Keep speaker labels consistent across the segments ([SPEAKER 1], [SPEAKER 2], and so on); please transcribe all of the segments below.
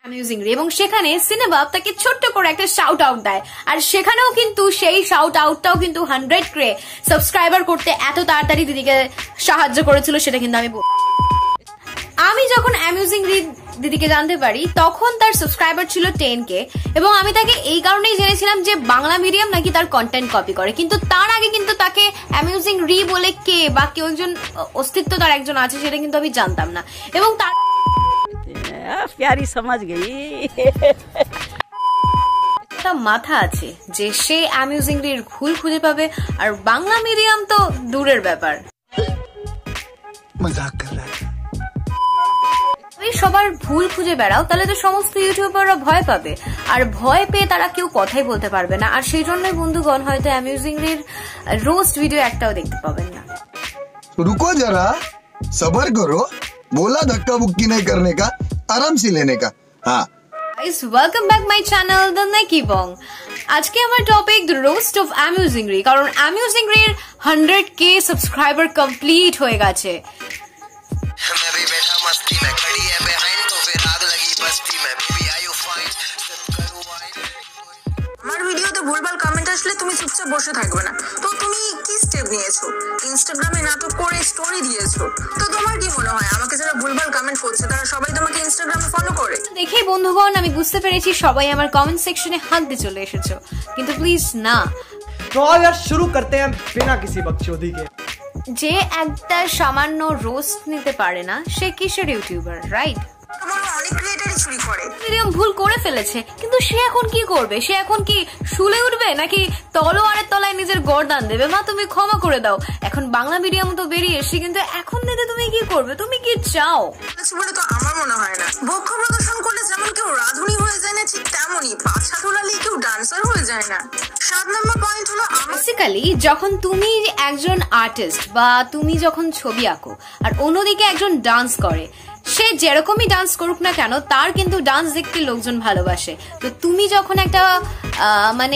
[SPEAKER 1] অ্যামিউজিংলি এবং সেখানে সিনেবাব তাকে ছোট্ট করে একটা শাউট আউট দেয় আর সেখানেও কিন্তু সেই শাউট আউটটাও কিন্তু 100K সাবস্ক্রাইবার করতে এত তাড়াতাড়ি দিদিকে সাহায্য করেছিল সেটা কিন্তু আমি যখন অ্যামিউজিংলি দিদিকে জানতে পারি তখন তার সাবস্ক্রাইবার ছিল 10K এবং আমি তাকে এই কারণেই জেনেছিলাম যে বাংলা মিডিয়াম নাকি তার কন্টেন্ট কপি করে, কিন্তু তার আগে কিন্তু তাকে অ্যামিউজিং রি বলে কে বা কেউ একজন অস্তিত্ব তার একজন আছে সেটা কিন্তু আমি জানতাম না এবং তার
[SPEAKER 2] প্যারি সমাজ গই
[SPEAKER 1] একটা মাথা আছে যে সে অ্যামিউজিং রির ভুল খুঁজে পাবে আর বাংলা মিডিয়াম তো দূরের ব্যাপার।
[SPEAKER 3] মজাক কর রহা হ্যায়।
[SPEAKER 1] সবার ভুল খুঁজে বেড়াও তাহলে তো সমস্ত ইউটিউবাররা ভয় পাবে আর ভয় পেয়ে তারা কেউ কথাই বলতে পারবে না আর সেই জন্যই বন্ধুগণ হয়তো অ্যামিউজিং রির রোস্ট ভিডিও একটাও দেখতে পাবেন না।
[SPEAKER 3] रुको जरा सबर करो, बोला धक्का बुक्की नहीं करने का, आराम से लेने का। हाँ
[SPEAKER 1] guys welcome back my channel the नेकी बंग। আজকে আমার topic the roast of Amusing Rii, কারণ অ্যামিউজিং রির 100K সাবস্ক্রাইবার কমপ্লিট হয়ে গেছে।
[SPEAKER 4] আমার ভিডিওতে ভুলভাল কমেন্ট আসলে তুমি চুপচাপ বসে থাকবে না, তো তুমি কি স্টেপ নিয়েছো? ইনস্টাগ্রামে নাটক করে স্টোরি দিয়েছো, তো তোমার কি মনে হয় আমাকে যারা ভুলভাল কমেন্ট করছে তারা সবাই তোমাকে ইনস্টাগ্রামে ফলো করে?
[SPEAKER 1] দেখেই বন্ধুগণ আমি বুঝতে পেরেছি সবাই আমার কমেন্ট সেকশনে হাত দিয়ে চলে এসেছো, কিন্তু প্লিজ না।
[SPEAKER 5] तो यार शुरू करते हैं बिना किसी बकचोदी के।
[SPEAKER 1] যে একটা সামান্য রোস্ট নিতে পারে না সে কিসের ইউটিউবার, রাইট?
[SPEAKER 4] অনেক ক্রিয়েটরই চুরি করে।
[SPEAKER 1] মিডিয়াম ভুল করে ফেলেছে কিন্তু সে এখন কি করবে? সে এখন কি শুলে উঠবে নাকি তলোয়ারের তলায় নিজের গর্দান দেবে? মা তুমি ক্ষমা করে দাও, এখন বাংলা মিডিয়াম তো বেরিয়ে এসে, কিন্তু এখন দিতে তুমি কি করবে? তুমি কি চাও?
[SPEAKER 4] বলে তো আমার মনে হয় না বক্ষ প্রদর্শন করলে যেমন কেউ রাধুনী হয়ে যায় না ঠিক তেমনই পাছা তোলালে কেউ ডান্সার হয়ে যায় না। 7 নম্বর পয়েন্ট হলো
[SPEAKER 1] বেসিক্যালি যখন তুমি একজন আর্টিস্ট বা তুমি যখন ছবি আঁকো আর অন্যদিকে একজন ডান্স করে, সে যেরকমই ডান্স করুক না কেন তার কিন্তু ডান্স দেখতে লোকজন ভালোবাসে। তো তুমি যখন একটা মানে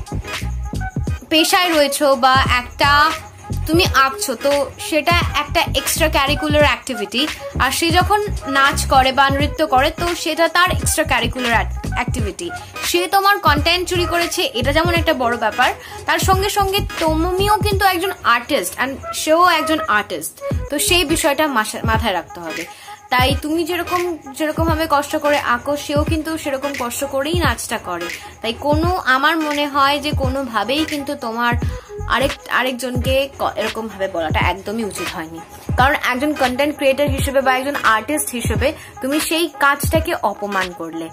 [SPEAKER 1] পেশায় রয়েছো বা একটা তুমি আঁকছো, তো সেটা একটা এক্সট্রা ক্যারিকুলার অ্যাক্টিভিটি, আর সে যখন নাচ করে বা নৃত্য করে তো সেটা তার এক্সট্রা ক্যারিকুলার অ্যাক্টিভিটি। সে তোমার কন্টেন্ট চুরি করেছে এটা যেমন একটা বড় ব্যাপার, তার সঙ্গে সঙ্গে তুমিও কিন্তু একজন আর্টিস্ট অ্যান্ড সেও একজন আর্টিস্ট, তো সেই বিষয়টা মাথায় রাখতে হবে। তাই তুমি যেরকম ভাবে কষ্ট করে আঁকো সেও কিন্তু সেরকম কষ্ট করেই নাচটা করে। তাই আমার মনে হয় যে কোনোভাবেই কিন্তু তোমার আরেকজনকে এরকম ভাবে বলাটা একদমই উচিত হয়নি, কারণ একজন কন্টেন্ট ক্রিয়েটর হিসেবে বা একজন আর্টিস্ট হিসেবে তুমি সেই কাজটাকে অপমান করলে।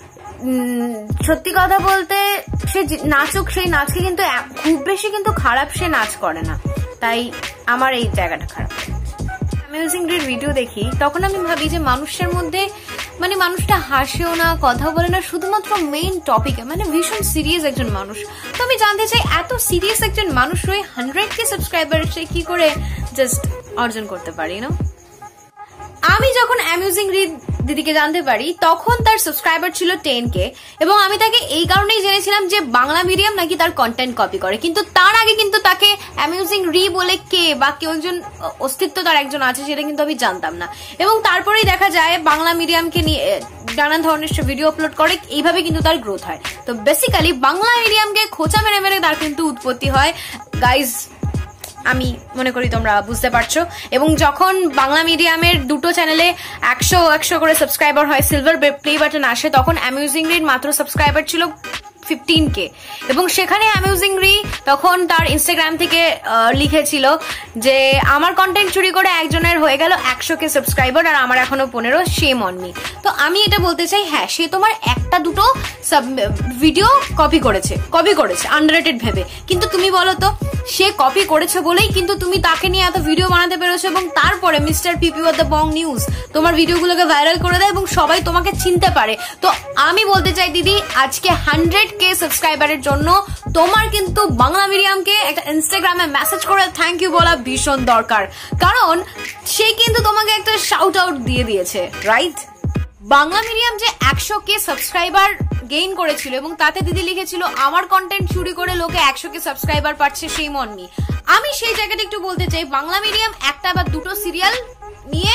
[SPEAKER 1] সত্যি কথা বলতে সে নাচুক, সেই নাচকে কিন্তু খুব বেশি কিন্তু খারাপ সে নাচ করে না, তাই আমার এই জায়গাটা খারাপ। অ্যামিউজিং রির ভিডিও দেখি তখন আমি ভাবি যে মানুষের মধ্যে মানে মানুষটা হাসেও না, কথা বলে না, শুধুমাত্র মেইন টপিকে, মানে ভীষণ সিরিয়াস একজন মানুষ। তো আমি জানতে চাই এত সিরিয়াস একজন মানুষ হয়ে 100K সাবস্ক্রাইবার সে কি করে জাস্ট অর্জন করতে পারি না? আমি যখন অ্যামিউজিং রি দিদিকে জানতে পারি তখন তার সাবস্ক্রাইবার ছিল 10K এবং আমি তাকে এই কারণেই জেনেছিলাম যে বাংলা মিডিয়াম নাকি তার কন্টেন্ট কপি করে, কিন্তু তার আগে কিন্তু তাকে অ্যামিউজিং রি বলে কে বা কেউ একজন অস্তিত্ব তার একজন আছে সেটা কিন্তু আমি জানতাম না এবং তারপরেই দেখা যায় বাংলা মিডিয়ামকে নিয়ে নানান ধরনের ভিডিও আপলোড করে, এইভাবে কিন্তু তার গ্রোথ হয়। তো বেসিক্যালি বাংলা মিডিয়ামকে খোঁচা মেরে মেরে তার কিন্তু উৎপত্তি হয়। গাইজ আমি মনে করি তোমরা বুঝতে পারছো। এবং যখন বাংলা মিডিয়ামের দুটো চ্যানেলে 100 করে সাবস্ক্রাইবার হয়, সিলভার প্লে বাটন আসে, তখন অ্যামিউজিং রির মাত্র সাবস্ক্রাইবার ছিল 15K এবং সেখানে অ্যামিউজিং রি তখন তার ইনস্টাগ্রাম থেকে লিখেছিল যে আমার কন্টেন্ট চুরি করে একজনের হয়ে গেল 100K সাবস্ক্রাইবার আর আমার এখনো 15, শেম অন মি। তো আমি এটা বলতে চাই, হ্যাঁ সে তোমার একটা দুটো ভিডিও কপি করেছে আন্ডাররেটেড ভেবে, কিন্তু তুমি বলো তো সে কপি করেছে বলেই কিন্তু তুমি তাকে নিয়ে এত ভিডিও বানাতে পেরেছো এবং তারপরে mister PP what the Bong news তোমার ভিডিওগুলোকে ভাইরাল করে দেয় এবং সবাই তোমাকে চিনতে পারে। তো আমি বলতে চাই দিদি, আজকে 100K সাবস্ক্রাইবারের জন্য তোমার কিন্তু বাংলা মিডিয়ামকে একটা ইনস্টাগ্রামে মেসেজ করে থ্যাংক ইউ বলা ভীষণ দরকার, কারণ সে কিন্তু তোমাকে একটা শাউট আউট দিয়ে দিয়েছে, রাইট? বাংলা মিডিয়াম যে 100K সাবস্ক্রাইবার গেইন করেছিল এবং তাতে দিদি লিখেছিল আমার কন্টেন্ট চুরি করে লোকে 100K সাবস্ক্রাইবার পাচ্ছে, শেম অন মি। আমি সেই জায়গাটা একটু বলতে চাই, বাংলা মিডিয়াম একটা বা দুটো সিরিয়াল নিয়ে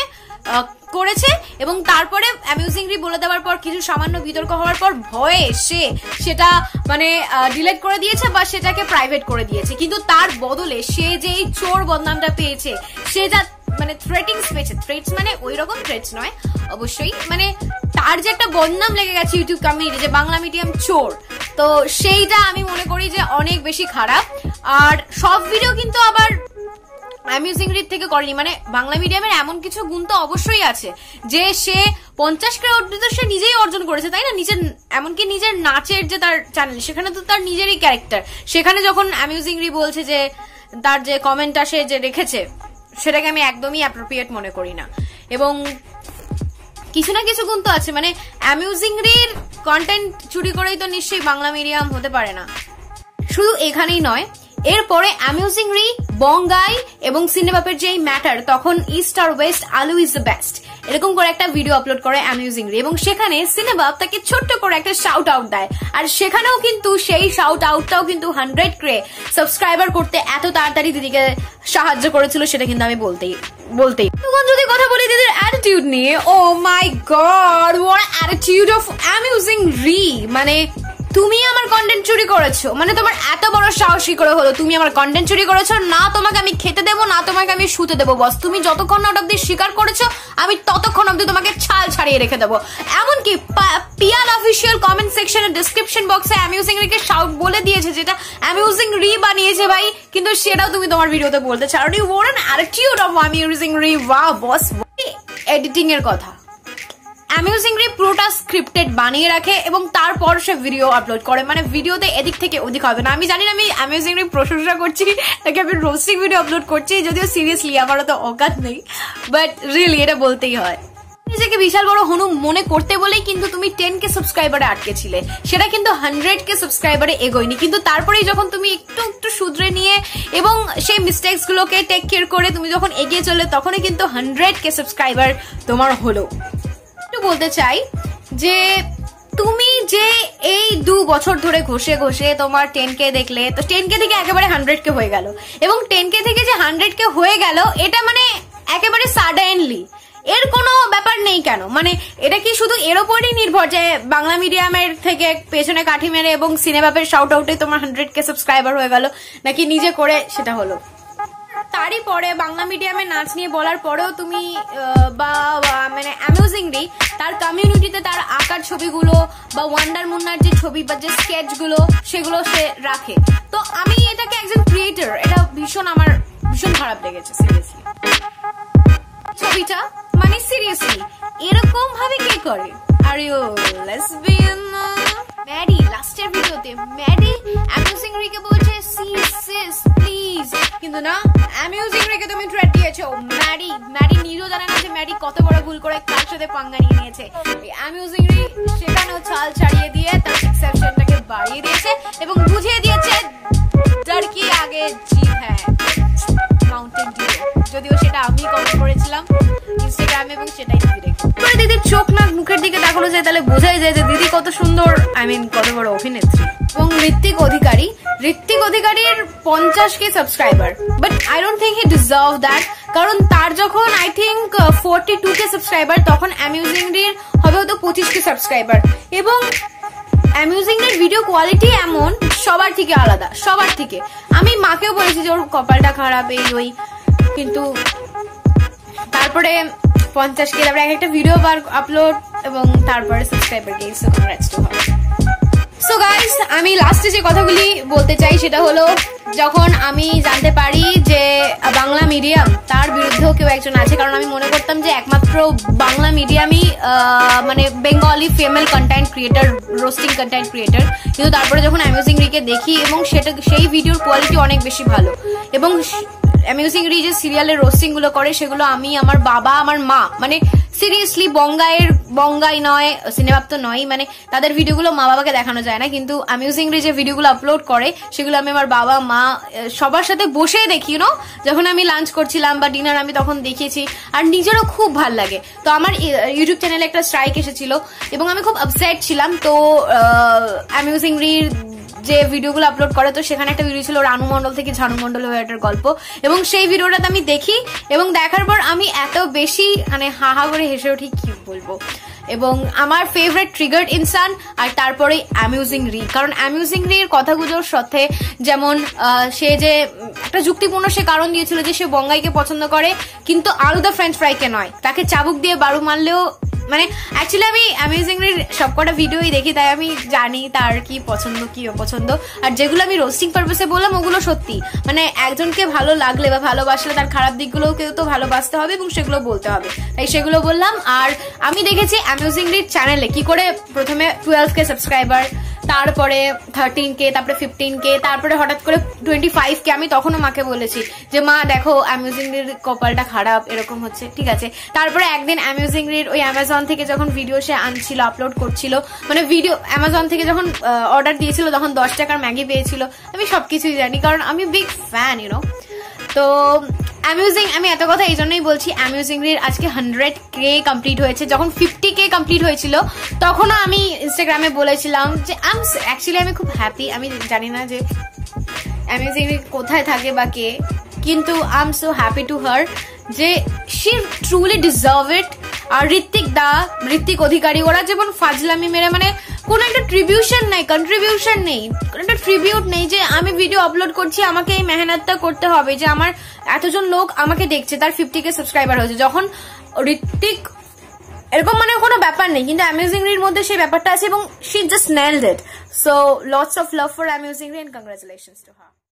[SPEAKER 1] করেছে এবং তারপরে অ্যামিউজিংলি বলে দেওয়ার পর কিছু সামান্য বিতর্ক হওয়ার পর ভয়ে সেটা মানে ডিলিট করে দিয়েছে বা সেটাকে প্রাইভেট করে দিয়েছে, কিন্তু তার বদলে সে যে এই চোর বদনামটা পেয়েছে, সে যা মানে থ্রেটিংস পেয়েছে, থ্রেটস মানে ওই রকম থ্রেটস নয় অবশ্যই, মানে তার যে একটা বদনাম লেগে গেছে ইউটিউব কমিউনিটি যে বাংলা মিডিয়াম চোর, তো সেইটা আমি মনে করি যে অনেক বেশি খারাপ। আর সব ভিডিও কিন্তু আবার অ্যামিউজিংলি থেকে করেনি, মানে বাংলা মিডিয়ামের এমন কিছু গুণ তো অবশ্যই আছে যে সে 50 ক্রোড় তো সে নিজেই অর্জন করেছে, তাই না? নিজের এমনকি নিজের নাচের যে তার চ্যানেল, সেখানে তো তার নিজেরই ক্যারেক্টার, সেখানে যখন অ্যামিউজিংলি বলছে যে তার যে কমেন্টটা সে যে রেখেছে সেটাকে আমি একদমই অ্যাপ্রোপ্রিয়েট মনে করি না। এবং কিছু না কিছু গুণ তো আছে, মানে অ্যামিউজিংলির কন্টেন্ট চুরি করেই তো নিশ্চয়ই বাংলা মিডিয়াম হতে পারে না। শুধু এখানেই নয়, এরপরে অ্যামিউজিংলি, বঙ্গাই এবং সিনেবাপের যে ম্যাটার, তখন ইস্ট আর west, aloo is the best, এরকম করে একটা ভিডিও আপলোড করে অ্যামিউজিংলি এবং সেখানে সিনেবাপ তাকে ছোট্ট করে একটা শাউট আউট দেয়। আর সেখানেও কিন্তু সেই শাউট আউটটাও কিন্তু 100K সাবস্ক্রাইবার করতে এত তাড়াতাড়ি দিদিকে সাহায্য করেছিল, সেটা কিন্তু আমি বলতেই তখন যদি কথা বলি দিদির অ্যাটিটিউড নিয়ে, oh my god what attitude of Amusingly. মানে তুমি আমার কন্টেন্ট চুরি করেছো, মানে তোমার এত বড় সাহস কি করে হলো? তুমি আমার কন্টেন্ট চুরি করেছো, না তোমাকে আমি খেতে দেবো না তোমাকে আমি শুতে দেবো, বস তুমি যতক্ষণ না ওটা অব্দি স্বীকার করেছো আমি ততক্ষণ অব্দি তোমাকে ছাল ছাড়িয়ে রেখে দেবো। এমনকি পিয়াল অফিসিয়াল কমেন্ট সেকশনের ডিসক্রিপশন বক্সে অ্যামিউজিংলিকে শাউট বলে দিয়েছে, যেটা অ্যামিউজিংলি বানিয়েছে ভাই, কিন্তু সেটাও তুমি তোমার ভিডিওতে বলতে চাও নি। What an attitude of Amusingly. Wow boss. Editing এর কথা, অ্যামিউজিংলি পুরোটা স্ক্রিপ্টেড বানিয়ে রাখে এবং তারপর সে ভিডিও আপলোড করে, মানে ভিডিওতে এদিক থেকে ওদিক হবে না। আমি জানি না আমি অ্যামিউজিংলি প্রশংসা করছি নাকি আমি রোস্টিং ভিডিও আপলোড করছি, যদিও সিরিয়াসলি আমারও তো অকাত নেই, বাট রিয়েলি এটা বলতেই হয়। নিজেকে বিশাল বড় হনু মনে করতে বলেই কিন্তু তুমি 10K সাবস্ক্রাইবারে আটকেছিলে, সেটা কিন্তু 100K সাবস্ক্রাইবারে এগোয়নি, কিন্তু তারপরেই যখন তুমি একটু শুধরে নিয়ে এবং সেই মিস্টেক্স গুলোকে টেক কেয়ার করে তুমি যখন এগিয়ে চলে, তখনই কিন্তু 100K সাবস্ক্রাইবার তোমার হলো। বলতে চাই যে তুমি যে এই 2 বছর ধরে ঘষে তোমার 10K দেখলে, তো 10K থেকে একেবারে 100K হয়ে গেল এবং 10K থেকে যে 100K হয়ে গেল এটা মানে একেবারে সাডেনলি, এর কোনো ব্যাপার নেই কেন? মানে এটা কি শুধু এর ওপরই নির্ভর যে বাংলা মিডিয়ামের থেকে পেছনে কাঠি মেরে এবং সিনেবাপের শাউট আউটে তোমার 100K সাবস্ক্রাইবার হয়ে গেল, নাকি নিজে করে সেটা হলো? তারই পরে বাংলা মিডিয়ামে নাচ নিয়ে বলার পরেও তুমি মানে অ্যামিউজিংলি তার কমিউনিটিতে তার আঁকার ছবিগুলো বা ওয়ান্ডার মুন্নার যে ছবি বা যে স্কেচ গুলো সেগুলো সে রাখে, তো আমি এটাকে একজন ক্রিয়েটর, এটা আমার ভীষণ খারাপ লেগেছে সিরিয়াসলি। ছবিটা মানে সিরিয়াসলি এরকম ভাবে কে করে? Are you lesbian? ম্যাডি লাস্টের ভিডিওতে ম্যাডি অ্যামিউজিংলিকে বলছে সিস প্লিজ, কিন্তু না, অ্যামিউজিংলিকে তুমি থ্রেট দিয়েছো। ম্যাডি নিজেও জানে না যে ম্যাডি কত বড় ভুল করে কার সাথে পাঙ্গা নিয়ে নিয়েছে। অ্যামিউজিংলি সেখানেও ছাল ছাড়িয়ে দিয়ে তার এক্সেপশনটাকে বাড়িয়ে দিয়েছে এবং বুঝিয়ে দিয়েছে লড়কি আগে জিত হ্যাঁ মাউন্টেন ডিউ, যদিও সেটা আমি কমেন্ট করেছিলাম ইনস্টাগ্রামে এবং সেটাই দিদি রেখে। দিদির চোখ নাক মুখের দিকে তাকানো যায়, তাহলে বোঝাই যায় যে দিদি কত সুন্দর, কত বড় অভিনেত্রী। এবং ঋত্বিক অধিকারীর 50K subscriber, but I don't think he deserve that, কারণ তার যখন আই থিঙ্ক 42K সাবস্ক্রাইবার, তখন অ্যামিউজিংলির হবে হয়তো 25K সাবস্ক্রাইবার। এবং অ্যামিউজিংলির ভিডিও কোয়ালিটি এমন সবার থেকে আলাদা, সবার থেকে। আমি মাকেও বলেছি যে ওর কপালটা খারাপ এই ওই, কিন্তু তারপরে 50K তারপরে একটা ভিডিও আপলোড এবং তারপরে subscriber gain. So congrats to her. So guys, আমি লাস্টে যে কথাগুলি বলতে চাই সেটা হলো, যখন আমি জানতে পারি যে বাংলা মিডিয়াম তার বিরুদ্ধেও কেউ একজন আছে, কারণ আমি মনে করতাম যে একমাত্র বাংলা মিডিয়ামই মানে Bengali female content creator, roasting content creator, কিন্তু তারপরে যখন অ্যামিউজিংলিকে দেখি এবং সেই ভিডিওর কোয়ালিটি অনেক বেশি ভালো এবং অ্যামিউজিংলি যে সিরিয়ালের রোস্টিং গুলো করে সেগুলো আমি, আমার বাবা, আমার মা, মানে সিরিয়াসলি বঙ্গাই নয়, সিনেমাপ তো নয়, মানে তাদের ভিডিওগুলো মা বাবাকে দেখানো যায় না, কিন্তু অ্যামিউজিংলি যে ভিডিওগুলো আপলোড করে সেগুলো আমি আমার বাবা মা সবার সাথে বসে দেখি, যখন আমি লাঞ্চ করছিলাম বা ডিনার আমি তখন দেখিয়েছি, আর নিজেরও খুব ভাল লাগে। তো আমার ইউটিউব চ্যানেলে একটা স্ট্রাইক এসেছিল এবং আমি খুব আপসেট ছিলাম, তো অ্যামিউজিংলির যে ভিডিওগুলো আপলোড করে, তো সেখানে একটা ভিডিও ছিল রানু মণ্ডল থেকে ঝানু মণ্ডল হয়ে একটা গল্প, এবং সেই ভিডিওটাতে আমি দেখি এবং দেখার পর আমি এত বেশি মানে হাহা করে হেসে উঠি কি বলবো। এবং আমার ফেভারিট ট্রিগার্ড ইনসান, আর তারপরে অ্যামিউজিং রি, কারণ অ্যামিউজিং রির কথাগুলোর সাথে যেমন সে যে একটা যুক্তিপূর্ণ সে কারণ দিয়েছিল যে সে বঙ্গাইকে পছন্দ করে কিন্তু আলুদা ফ্রেঞ্চ ফ্রাইকে নয়, তাকে চাবুক দিয়ে বারু মারলেও মানে অ্যাকচুয়ালি আমি অ্যামিউজিং রির সবকটা ভিডিওই দেখি, তাই আমি জানি তার কি পছন্দ কি অপছন্দ, আর যেগুলো আমি রোস্টিং পারপাসে বললাম ওগুলো সত্যি, মানে একজনকে ভালো লাগলে বা ভালোবাসলে তার খারাপ দিকগুলোকেও তো ভালোবাসতে হবে এবং সেগুলো বলতে হবে, তাই সেগুলো বললাম। আর আমি দেখেছি অ্যামিউজিং রির চ্যানেলে কি করে প্রথমে 12K সাবস্ক্রাইবার, তারপরে 13K, তারপরে 15K, তারপরে হঠাৎ করে 25K। আমি তখনও মাকে বলেছি যে মা দেখো অ্যামিউজিং রির কপালটা খারাপ, এরকম হচ্ছে, ঠিক আছে। তারপরে একদিন অ্যামিউজিং রির ওই অ্যামাজন থেকে যখন ভিডিও সে আনছিল আপলোড করছিল, মানে ভিডিও অ্যামাজন থেকে যখন অর্ডার দিয়েছিল তখন 10 টাকার ম্যাগি পেয়েছিল, আমি সবকিছুই জানি কারণ আমি বিগ ফ্যান ইউনো। তো অ্যামিউজিং, আমি এত কথা এই জন্যই বলছি, অ্যামিউজিং রির আজকে 100K কমপ্লিট হয়েছে। যখন 50K কমপ্লিট হয়েছিল তখনও আমি ইনস্টাগ্রামে বলেছিলাম যে অ্যাকচুয়ালি আমি খুব হ্যাপি। আমি জানি না যে অ্যামিউজিং রির কোথায় থাকে বা কে, কিন্তু I am so happy to her যে শি ট্রুলি ডিজার্ভ ইট। আর ঋত্বিক অধিকারী ওরা যেমন ফাজলামি মেরে মানে কোনো একটা ট্রিবিউশন নেই, কন্ট্রিবিউশন নেই, কোনো একটা ট্রিবিউট নেই যে আমি ভিডিও আপলোড করছি আমাকে এই মেহনতটা করতে হবে, যে আমার এতজন লোক আমাকে দেখছে, তার 50K সাবস্ক্রাইবার হয়েছে। যখন ঋত্বিক এরকম মানে কোনো ব্যাপার নেই, কিন্তু অ্যামিউজিং রির মধ্যে সেই ব্যাপারটা আছে এবং she just nailed it. So lots of love for Amusing Rii and congratulations to her.